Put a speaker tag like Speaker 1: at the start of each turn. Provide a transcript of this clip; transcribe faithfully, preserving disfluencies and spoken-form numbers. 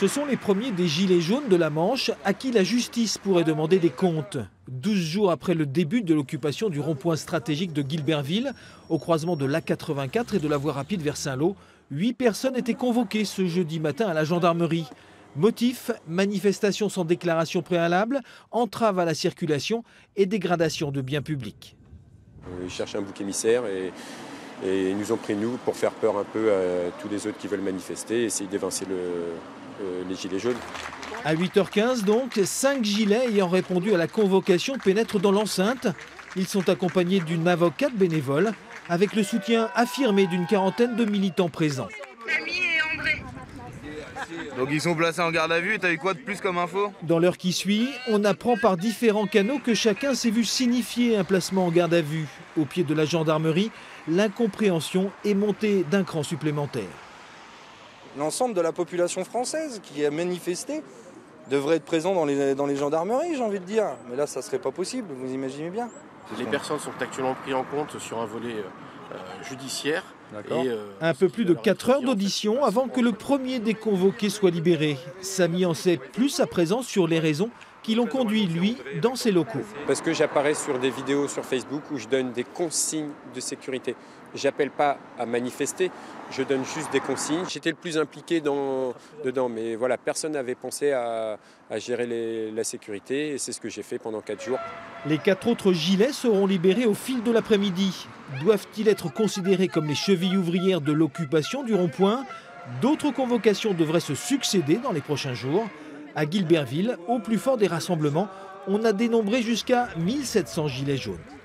Speaker 1: Ce sont les premiers des gilets jaunes de la Manche à qui la justice pourrait demander des comptes. douze jours après le début de l'occupation du rond-point stratégique de Guilberville, au croisement de l'A quatre-vingt-quatre et de la voie rapide vers Saint-Lô, huit personnes étaient convoquées ce jeudi matin à la gendarmerie. Motif, manifestation sans déclaration préalable, entrave à la circulation et dégradation de biens publics.
Speaker 2: Ils cherchent un bouc émissaire et, et ils nous ont pris nous pour faire peur un peu à tous les autres qui veulent manifester et essayer d'évincer le, le, les gilets jaunes.
Speaker 1: À huit heures quinze donc, cinq gilets ayant répondu à la convocation pénètrent dans l'enceinte. Ils sont accompagnés d'une avocate bénévole avec le soutien affirmé d'une quarantaine de militants présents.
Speaker 3: Donc ils sont placés en garde à vue et t'as eu quoi de plus comme info?
Speaker 1: Dans l'heure qui suit, on apprend par différents canaux que chacun s'est vu signifier un placement en garde à vue. Au pied de la gendarmerie, l'incompréhension est montée d'un cran supplémentaire.
Speaker 4: L'ensemble de la population française qui a manifesté devrait être présent dans les, dans les gendarmeries, j'ai envie de dire. Mais là, ça serait pas possible, vous imaginez bien.
Speaker 5: Les personnes sont actuellement prises en compte sur un volet euh, judiciaire.
Speaker 1: Et euh, un peu plus de quatre heures d'audition avant que le premier des convoqués soit libéré. Samy en sait plus à présent sur les raisons qui l'ont conduit, lui, dans ses locaux.
Speaker 2: Parce que j'apparais sur des vidéos sur Facebook où je donne des consignes de sécurité. J'appelle pas à manifester, je donne juste des consignes. J'étais le plus impliqué dans, dedans, mais voilà, personne n'avait pensé à, à gérer les, la sécurité et c'est ce que j'ai fait pendant quatre jours.
Speaker 1: Les quatre autres gilets seront libérés au fil de l'après-midi. Doivent-ils être considérés comme les chevilles ouvrières de l'occupation du rond-point? D'autres convocations devraient se succéder dans les prochains jours. À Guilberville, au plus fort des rassemblements, on a dénombré jusqu'à mille sept cents gilets jaunes.